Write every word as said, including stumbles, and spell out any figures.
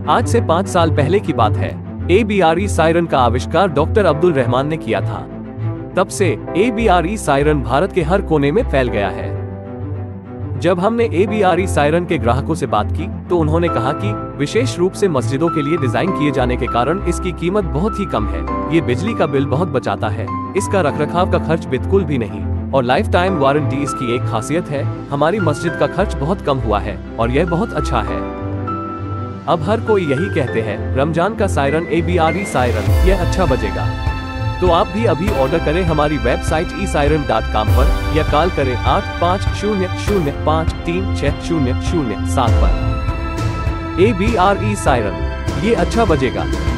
आज से पाँच साल पहले की बात है। A B R E siren का आविष्कार डॉक्टर अब्दुल रहमान ने किया था। तब से A B R E siren Bharat के हर कोने में फैल गया है। जब हमने A B R E siren के ग्राहकों से बात की तो उन्होंने कहा कि विशेष रूप से मस्जिदों के लिए डिजाइन किए जाने के कारण इसकी कीमत बहुत ही कम है। ये बिजली का बिल बहुत बचाता है, इसका रखरखाव का खर्च बिल्कुल भी नहीं और लाइफ टाइम वारंटी इसकी एक खासियत है। हमारी मस्जिद का खर्च बहुत कम हुआ है और यह बहुत अच्छा है। अब हर कोई यही कहते हैं, रमजान का siren A B R E siren, यह अच्छा बजेगा। तो आप भी अभी ऑर्डर करें हमारी website E siren dot com पर या कॉल करें आठ पाँच शून्य शून्य पाँच तीन छह शून्य शून्य सात पर। A B R E siren, ये अच्छा बजेगा।